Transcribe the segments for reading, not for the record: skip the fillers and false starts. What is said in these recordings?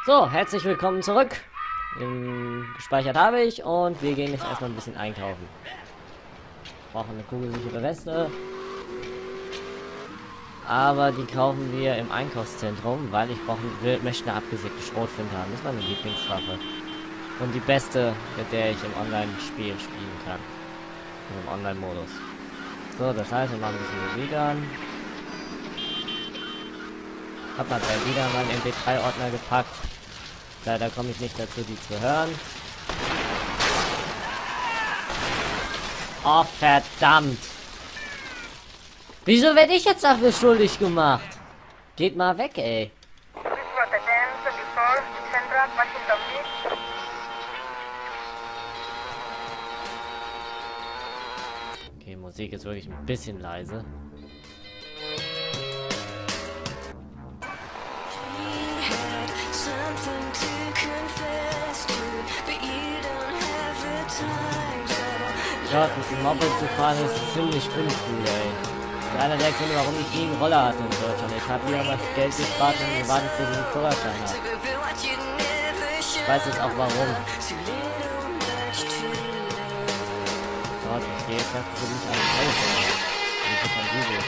So, herzlich willkommen zurück. Gespeichert habe ich und wir gehen jetzt erstmal ein bisschen einkaufen. Brauchen eine kugelsichere Weste. Aber die kaufen wir im Einkaufszentrum, weil ich möchte eine abgesägte Schrotflinte haben. Das ist meine Lieblingswaffe. Und die beste, mit der ich im Online-Spiel spielen kann. Im Online-Modus. So, das heißt, wir machen ein bisschen Musik an. Hab mal wieder meinen MP3-Ordner gepackt. Leider komme ich nicht dazu, die zu hören. Oh, verdammt! Wieso werde ich jetzt dafür schuldig gemacht? Geht mal weg, ey. Okay, Musik ist wirklich ein bisschen leise. Ja, mit dem Moped zu fahren ist ziemlich uncool, ey. Das ist einer der Gründe, warum ich nie einen Roller hatte in Deutschland. Ich habe hier mal Geld gespart und gewartet, bis ich einen Führerschein habe. Ich weiß jetzt auch warum. Gott, ich gehe jetzt ganz für mich an die Welt. Ich bin von Google.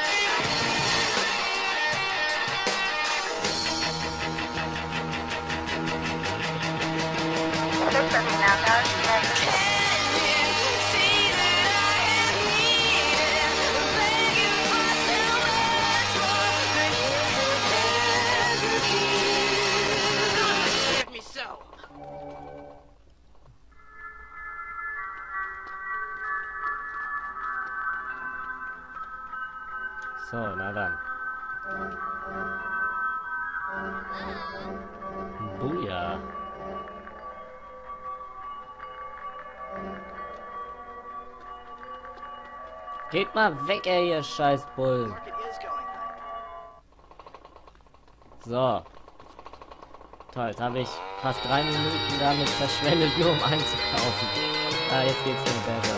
So, na dann. Buja. Geht mal weg, ey, ihr scheiß Bullen. So. Toll, jetzt habe ich fast 3 Minuten damit verschwendet, nur um einzukaufen. Ah, jetzt geht's mir besser.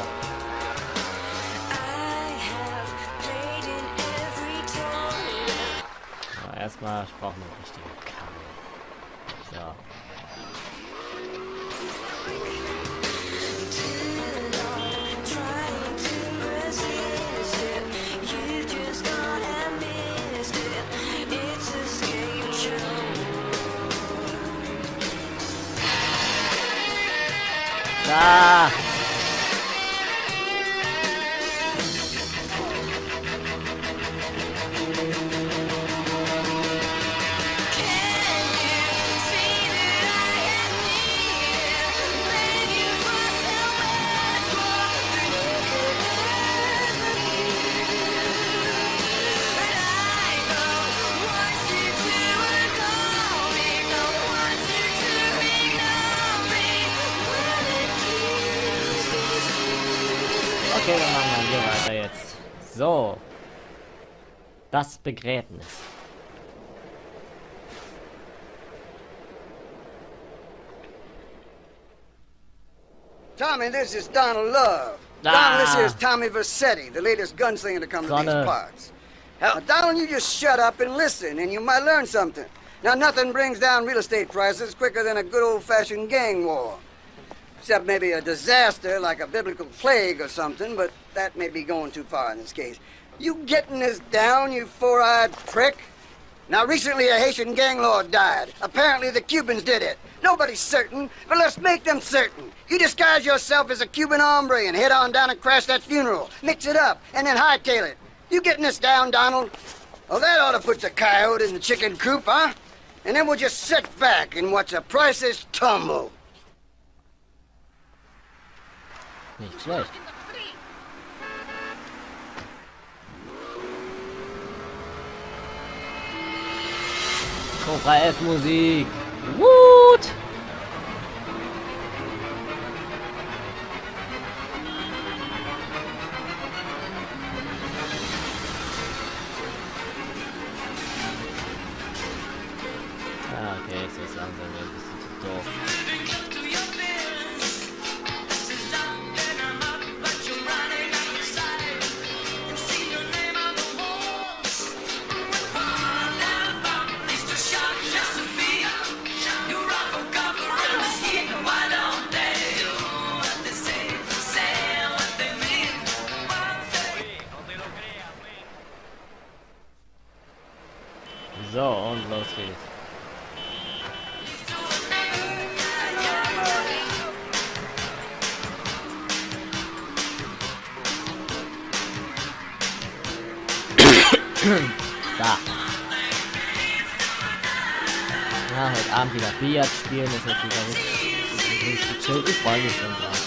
Aber erstmal, ich brauche eine richtige Kamera. So. Ah! Okay, dann machen wir hier weiter jetzt. So. Das Begräbnis. Tommy, this is Donald Love. Donald, this is Tommy Vercetti, the latest gunslinger to come to these parts. Now, Donald, you just shut up and listen, and you might learn something. Now, nothing brings down real estate prices quicker than a good old-fashioned gang war. Except maybe a disaster like a biblical plague or something, but that may be going too far in this case. You getting this down, you four-eyed prick? Now, recently a Haitian gang lord died. Apparently the Cubans did it. Nobody's certain, but let's make them certain. You disguise yourself as a Cuban hombre and head on down and crash that funeral. Mix it up, and then hightail it. You getting this down, Donald? Well, that ought to put the coyote in the chicken coop, huh? And then we'll just sit back and watch the prices tumble. Nicht schlecht. Cobra F Musik. Wut! Ah, okay, jetzt ist langsam ein bisschen zu doof. So, und los geht's. Da. Ja, heute Abend wieder Billard spielen, das ist natürlich richtig gechillt. Ich freue mich schon drauf.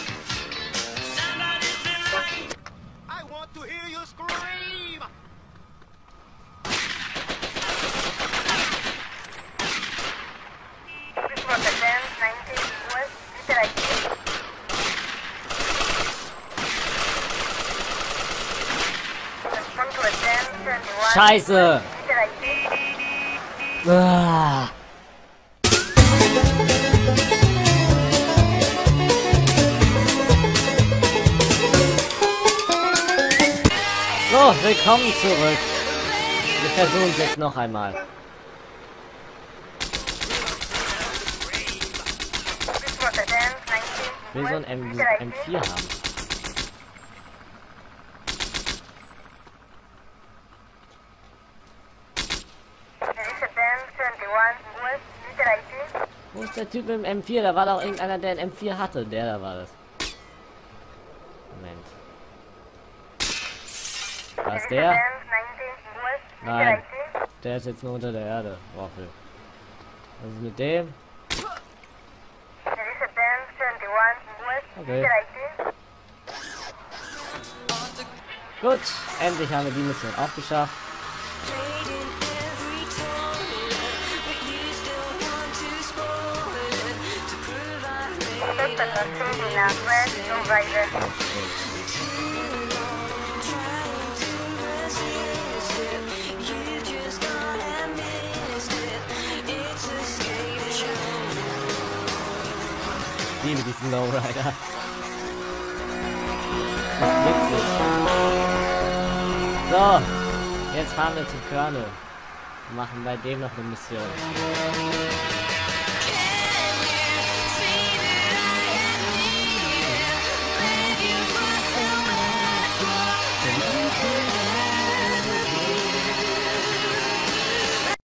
Scheiße! Ah. So, willkommen zurück. Wir versuchen es jetzt noch einmal. Ich will so ein M4 haben. Wo ist der Typ mit dem M4? Da war doch irgendeiner, der ein M4 hatte. Der da war das. Moment. War es der? Nein. Der ist jetzt nur unter der Erde. Waffel. Was ist mit dem? Okay. Gut, endlich haben wir die Mission auch geschafft. Ich liebe diesen Lowrider. Das ist witzig. So, jetzt fahren wir zu Colonel. Machen bei dem noch eine Mission.